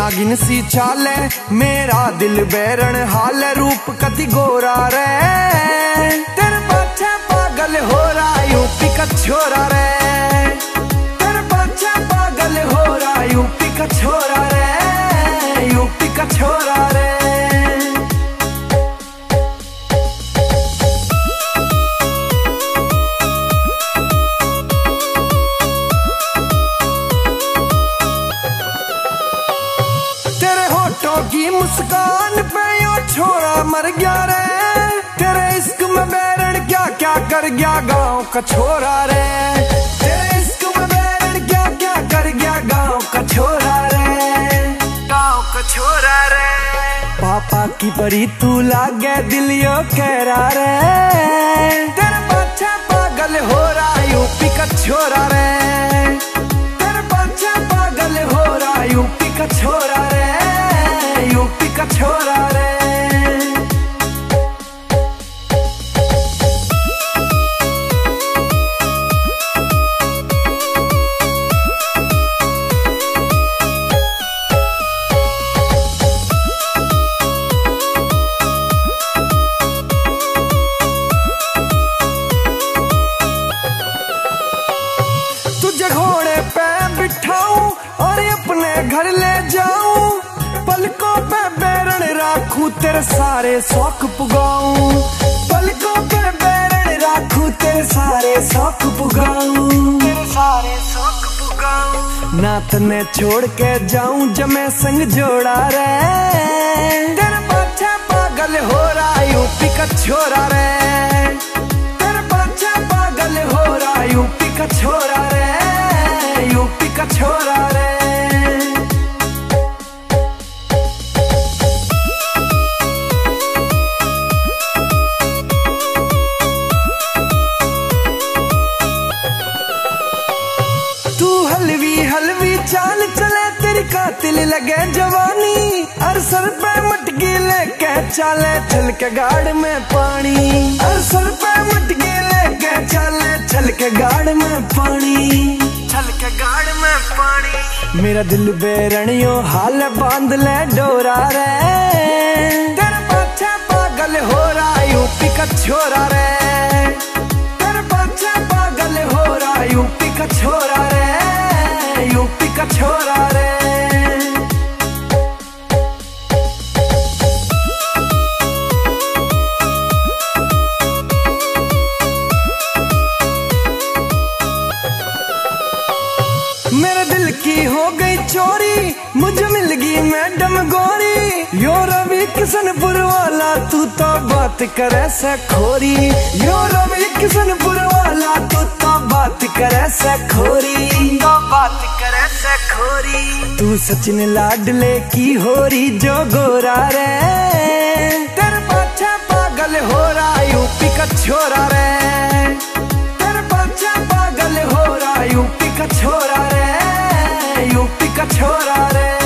नागिन सी चाले मेरा दिल बैरण हाल रूप कति गोरा रे तेरे पाछे पागल हो रहा यूपी का छोरा रे तेरे पाछे पागल हो रहा यूपी का छोरा रे यूपी का छोरा रे। की मुस्कान पे यो छोरा मर गया रे तेरे इश्क में बैरण क्या क्या कर गया गाँव का छोरा रे तेरे इश्क में बैरण क्या क्या कर गया गाँव का छोरा रे गाँव का छोरा रे। पापा की परी तू लागे दिल यो कह रहा रे तेरे पाछे पागल हो रहा यूपी का छोरा रे तेरे पाछे पागल हो रहा यूपी का छोरा रे यूपी का छोरा रे। तुझे घोड़े पे बिठाऊं और अपने घर ले जाऊं पलकों पे बैरण राखू तेरे सारे शौक पुगाऊं पलकों पे बैरण राखू तेरे सारे शौक पुगाऊं तेरे सारे शौक पुगाऊं ना तने छोड़ के जाऊं जमे संग जोड़ा रे तेरे पाछे पागल हो रहा यूपी का छोरा रे तेरे पाछे पागल हो रहा यूपी का छोरा रे यूपी का छोरा रे। हलवी चाल चले तेरी कातिल लगे जवानी अरसर पे मटकी लेके चले छल के गाड़ में पानी अरसर पे मटकी लेके चले छल के गाड़ में पानी छल के गाड़ में पानी। मेरा दिल बेरणियों हाल बांध ले डोरा रे तेरे पाछे पागल हो रहा यूपी का छोरा रे तेरे पाछे पागल हो रहा यूपी का छोरा रे यूपी का छोरा रे। मेरे दिल की हो गई चोरी मुझे मिल गई मैडम गोरी यो रवि किशनपुर वाला तू तो बात करे से खोरी यो रवि किशनपुर वाला तू तो बात करे से खोरी तो बात करे से खोरी। तू सचिन लाडले की होरी जो गोरा रे तेरे पाछे पागल हो रहा यूपी का छोरा रे तेरे पाछे पागल हो रहा यूपी का छोरा रे यूपी का छोरा रे।